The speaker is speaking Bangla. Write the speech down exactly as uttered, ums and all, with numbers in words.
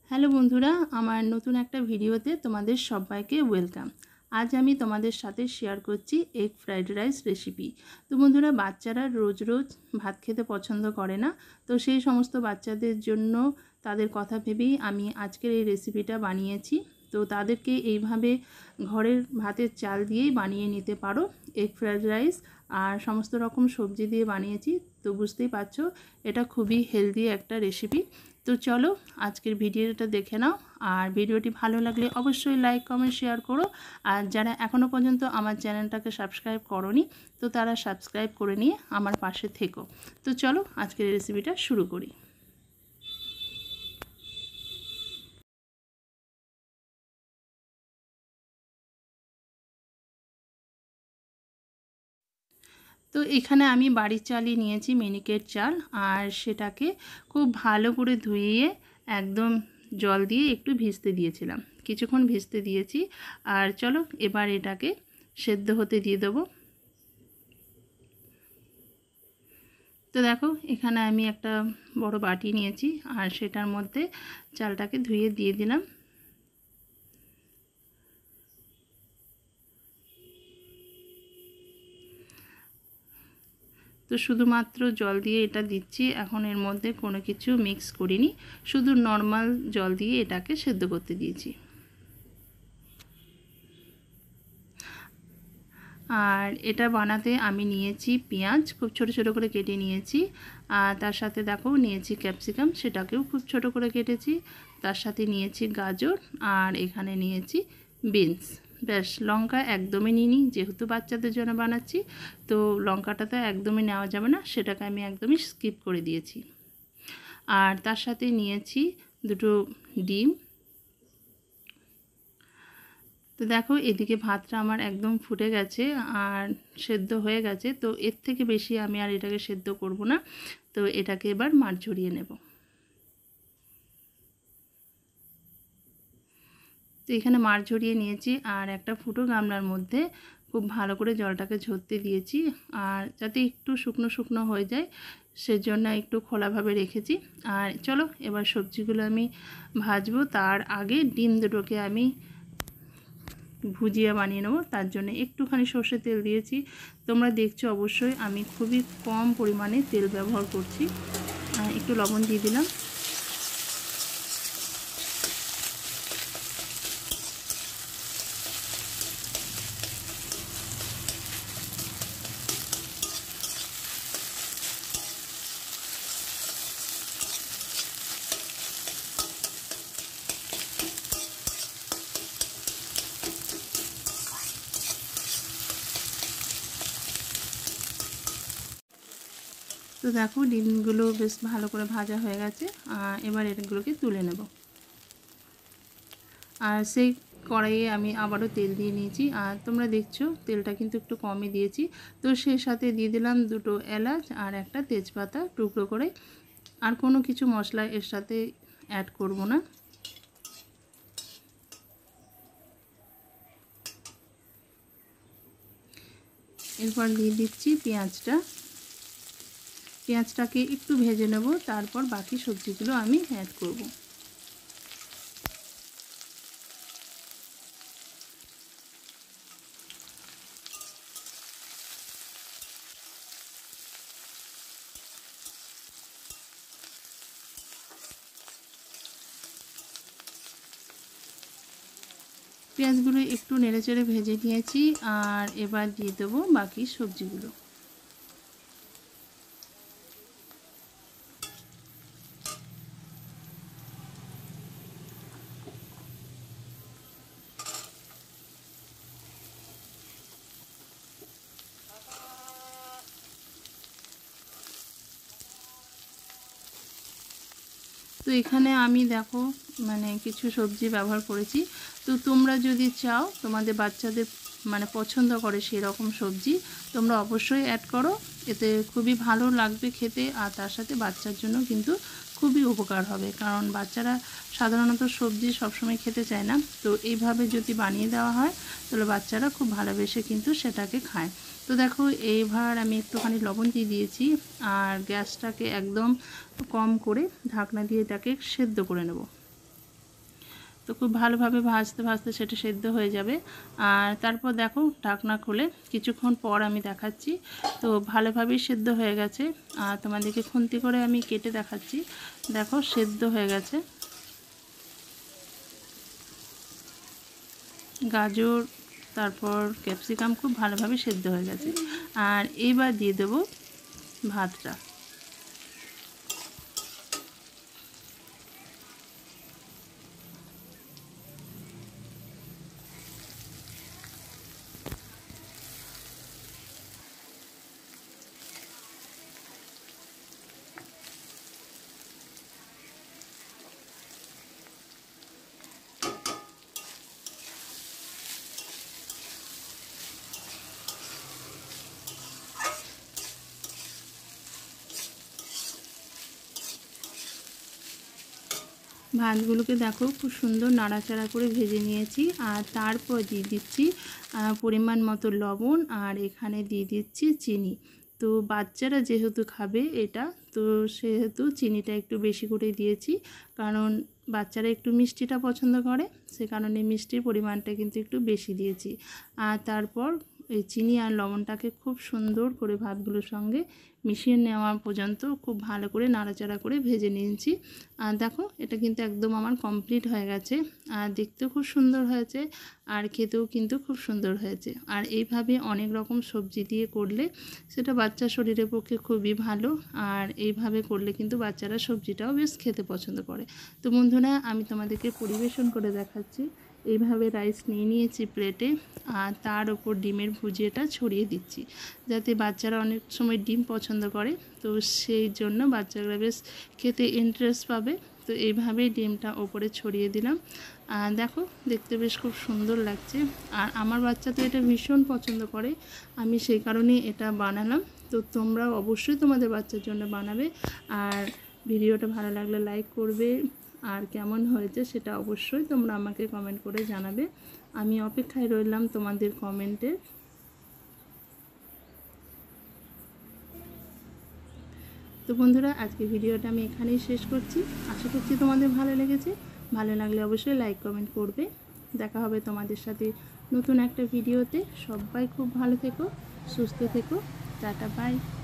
হ্যালো বন্ধুরা, আমার নতুন একটা ভিডিওতে তোমাদের সবাইকে ওয়েলকাম। আজ আমি তোমাদের সাথে শেয়ার করছি এগ ফ্রাইড রাইস রেসিপি। তো বন্ধুরা, বাচ্চারা রোজ রোজ ভাত খেতে পছন্দ করে না, তো সেই সমস্ত বাচ্চাদের জন্য তাদের কথা ভেবেই আমি আজকের এই রেসিপিটা বানিয়েছি। তো তাদেরকে এইভাবে ঘরের ভাতের চাল দিয়েই বানিয়ে নিতে পারো এগ ফ্রাইড রাইস, আর সমস্ত রকম সবজি দিয়ে বানিয়েছি। তো বুঝতেই পারছো এটা খুবই হেলদি একটা রেসিপি। তো চলো আজকের ভিডিওটা দেখে নাও, আর ভিডিওটি ভালো লাগলে অবশ্যই লাইক কমেন্ট শেয়ার করো। আর যারা এখনও পর্যন্ত আমার চ্যানেলটাকে সাবস্ক্রাইব করোনি, তো তারা সাবস্ক্রাইব করে নিয়ে আমার পাশে থেকো। তো চলো আজকের রেসিপিটা শুরু করি। তো এখানে আমি বাড়ির চালই নিয়েছি, মিনিকেট চাল, আর সেটাকে খুব ভালো করে ধুইয়ে একদম জল দিয়ে একটু ভিজতে দিয়েছিলাম, কিছুক্ষণ ভিজতে দিয়েছি। আর চলো এবার এটাকে সেদ্ধ হতে দিয়ে দেবো। তো দেখো এখানে আমি একটা বড় বাটি নিয়েছি, আর সেটার মধ্যে চালটাকে ধুয়ে দিয়ে দিলাম। তো শুধুমাত্র জল দিয়ে এটা দিচ্ছি, এখন এর মধ্যে কোনো কিছু মিক্স করিনি, শুধু নর্মাল জল দিয়ে এটাকে সেদ্ধ করতে দিয়েছি। আর এটা বানাতে আমি নিয়েছি পেঁয়াজ, খুব ছোট ছোট করে কেটে নিয়েছি। আর তার সাথে দেখো নিয়েছি ক্যাপসিকাম, সেটাকেও খুব ছোট করে কেটেছি। তার সাথে নিয়েছি গাজর, আর এখানে নিয়েছি বিনস। ব্যাস, লঙ্কা একদমই নিইনি, যেহেতু বাচ্চাদের জন্য বানাচ্ছি, তো লঙ্কাটা তো একদমই নেওয়া যাবে না, সেটাকে আমি একদমই স্কিপ করে দিয়েছি। আর তার সাথে নিয়েছি দুটো ডিম। তো দেখো এদিকে ভাতটা আমার একদম ফুটে গেছে আর সেদ্ধ হয়ে গেছে। তো এর থেকে বেশি আমি আর এটাকে সেদ্ধ করব না। তো এটাকে এবার মাড় ঝরিয়ে নেব। তো এখানে মাড় ঝরিয়ে নিয়েছি, আর একটা ফুটো গামলার মধ্যে খুব ভালো করে জলটাকে ঝরতে দিয়েছি, আর যাতে একটু শুকনো শুকনো হয়ে যায় সেজন্য একটু খোলাভাবে রেখেছি। আর চলো এবার সবজিগুলো আমি ভাজবো। তার আগে ডিম দুটোকে আমি ভুজিয়া বানিয়ে নেব, তার জন্য একটুখানি সর্ষের তেল দিয়েছি। তোমরা দেখছো অবশ্যই আমি খুবই কম পরিমাণে তেল ব্যবহার করছি। একটু লবণ দিয়ে দিলাম। তো দেখো ডিমগুলো বেশ ভালো করে ভাজা হয়ে গেছে, এবার এগুলোকে তুলে নেব। আর সেই কড়াইয়ে আমি আবারও তেল দিয়ে নিয়েছি, আর তোমরা দেখছো তেলটা কিন্তু একটু কমই দিয়েছি। তো সেই সাথে দিয়ে দিলাম দুটো এলাচ আর একটা তেজপাতা টুকরো করে। আর কোনো কিছু মশলা এর সাথে অ্যাড করব না। এরপর দিয়ে দিচ্ছি পেঁয়াজটা। পেঁয়াজটাকে একটু ভেজে নেব, তারপর বাকি সবজিগুলো আমি অ্যাড করব। পেঁয়াজগুলো একটু নেড়েচেড়ে ভেজে নিয়েছি, আর এবার দিয়ে দেবো বাকি সবজিগুলো। তো এখানে আমি দেখো মানে কিছু সবজি ব্যবহার করেছি। তো তোমরা যদি চাও তোমাদের বাচ্চাদের মানে পছন্দ করে সেরকম সবজি তোমরা অবশ্যই অ্যাড করো, এতে খুবই ভালো লাগবে খেতে। আর তার সাথে বাচ্চার জন্য কিন্তু খুবই উপকার হবে, কারণ বাচ্চারা সাধারণত সবজি সবসময় খেতে চায় না। তো এইভাবে যদি বানিয়ে দেওয়া হয় তাহলে বাচ্চারা খুব ভালোবেসে কিন্তু সেটাকে খায়। তো দেখো এইবার আমি একটুখানি লবণ দিয়ে দিয়েছি, আর গ্যাসটাকে একদম কম করে ঢাকনা দিয়ে এটাকে সেদ্ধ করে নেব। তো খুব ভালোভাবে ভাজতে ভাজতে সেটা সেদ্ধ হয়ে যাবে। আর তারপর দেখো ঢাকনা খুলে কিছুক্ষণ পর আমি দেখাচ্ছি, তো ভালোভাবেই সেদ্ধ হয়ে গেছে। আর তোমাদেরকে খুন্তি করে আমি কেটে দেখাচ্ছি, দেখো সেদ্ধ হয়ে গেছে। গাজর তারপর ক্যাপসিকাম খুব ভালোভাবে সেদ্ধ হয়ে গেছে। আর এইবার দিয়ে দেবো ভাতটা। ভাতগুলোকে দেখো খুব সুন্দর নাড়াচাড়া করে ভেজে নিয়েছি। আর তারপর দিয়ে দিচ্ছি পরিমাণ মতো লবণ, আর এখানে দিয়ে দিচ্ছি চিনি। তো বাচ্চারা যেহেতু খাবে এটা, তো সেহেতু চিনিটা একটু বেশি করে দিয়েছি, কারণ বাচ্চারা একটু মিষ্টিটা পছন্দ করে, সে কারণে মিষ্টির পরিমাণটা কিন্তু একটু বেশি দিয়েছি। আর তারপর এই চিনি আর লবণটাকে খুব সুন্দর করে ভাতগুলোর সঙ্গে মিশিয়ে নেওয়া পর্যন্ত খুব ভালো করে নাড়াচাড়া করে ভেজে নিয়েছি। আর দেখো এটা কিন্তু একদম আমার কমপ্লিট হয়ে গেছে। আর দেখতেও খুব সুন্দর হয়েছে, আর খেতেও কিন্তু খুব সুন্দর হয়েছে। আর এইভাবে অনেক রকম সবজি দিয়ে করলে সেটা বাচ্চার শরীরের পক্ষে খুবই ভালো। আর এইভাবে করলে কিন্তু বাচ্চারা সবজিটাও বেশ খেতে পছন্দ করে। তো বন্ধুরা, আমি তোমাদেরকে পরিবেশন করে দেখাচ্ছি। এইভাবে রাইস নিয়ে নিয়েছি প্লেটে, আর তার ওপর ডিমের ভুজিয়াটা ছড়িয়ে দিচ্ছি, যাতে বাচ্চারা অনেক সময় ডিম পছন্দ করে, তো সেই জন্য বাচ্চারা বেশ খেতে ইন্টারেস্ট পাবে। তো এইভাবেই ডিমটা ওপরে ছড়িয়ে দিলাম। আর দেখো দেখতে বেশ খুব সুন্দর লাগছে। আর আমার বাচ্চা তো এটা ভীষণ পছন্দ করে, আমি সেই কারণেই এটা বানালাম। তো তোমরাও অবশ্যই তোমাদের বাচ্চার জন্য বানাবে। আর ভিডিওটা ভালো লাগলে লাইক করবে, আর কেমন হয়েছে সেটা অবশ্যই তোমরা আমাকে কমেন্ট করে জানাবে। আমি অপেক্ষায় রইলাম তোমাদের কমেন্টের। তো বন্ধুরা, আজকে ভিডিওটা আমি এখানেই শেষ করছি। আশা করছি তোমাদের ভালো লেগেছে। ভালো লাগলে অবশ্যই লাইক কমেন্ট করবে। দেখা হবে তোমাদের সাথে নতুন একটা ভিডিওতে। সবাই খুব ভালো থেকো, সুস্থ থেকো। Tata, by.